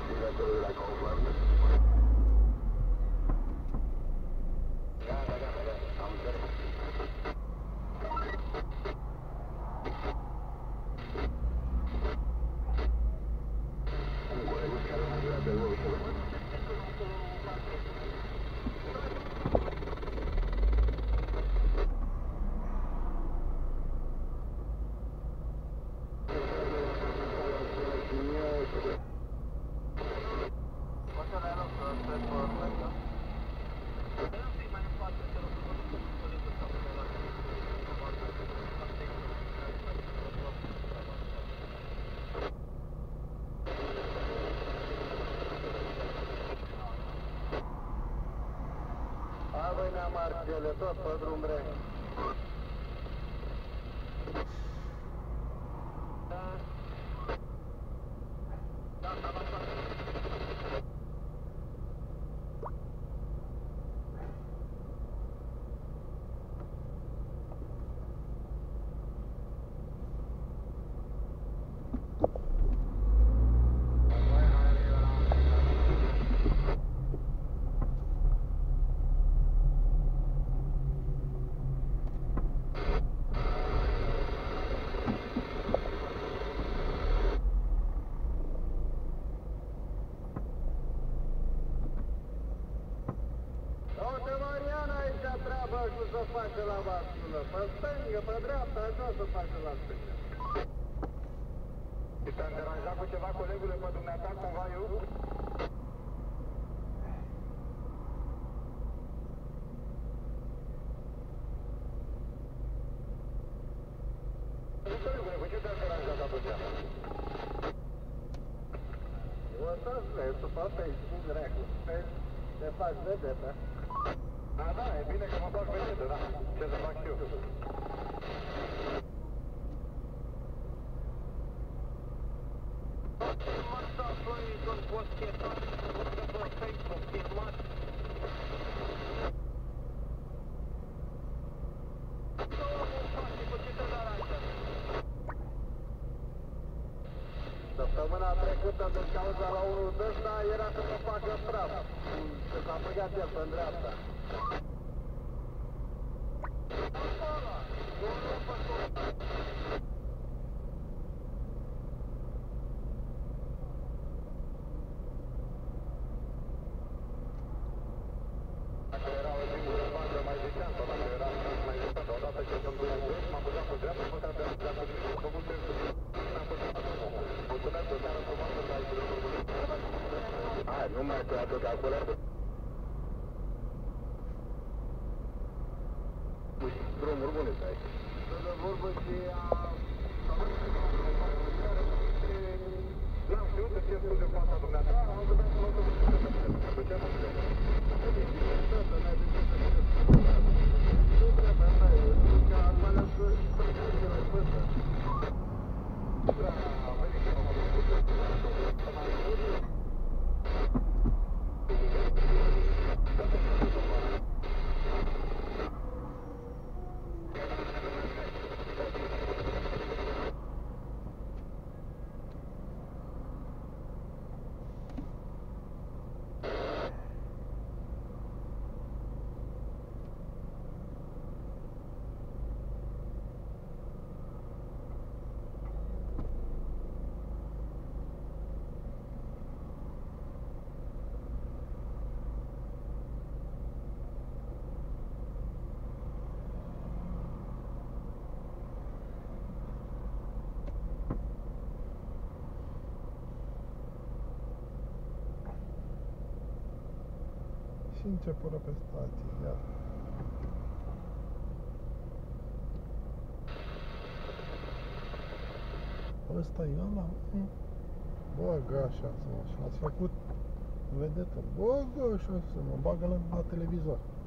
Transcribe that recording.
Marcele, tot pe drum bre. Să face la basculă, pe stângă, pe dreapta, așa să face la stângă. Te-am deranjat cu ceva, colegule, pe dumneata, cumva eu? Colegule, cu ce te-am deranjat atunci? O să-ți vezi, tu pe Facebook, dracu, te faci vedetă. Da, e bine că mă fac vedetă, da. Ce să fac eu? Mă stau în postet, pe Facebook, filmat. Săptămâna trecută, din cauza la unul de ăsta, era să mă facă praf. Că s-a băgat el pe dreapta. Dacă era o singură bandă, mai ziceam, sau dacă era mai ziceam, dar odată ce sunt în jos, m-am băgat pe dreapta, mă cam de dreapta și m-am făcut pe n-am pus la drumul. Mulțumesc, o seară frumoasă, să ai drumul. Hai, nu mai te aduc acolo. Drumuri bune să ai. De vorbă și n-am știut să fie spus de fața dumneata, am văzut să mă duc să mă duc. Cu ce mă duc? Nu trebuie să ai, că acum le-am spus să le spusă. Da, văd că mă duc să mă duc. Și începură pe stație, iar. Ăsta e ăla? Bagă așa să mă, și l-ați făcut vedetă. Bagă așa să mă, bagă la televizor.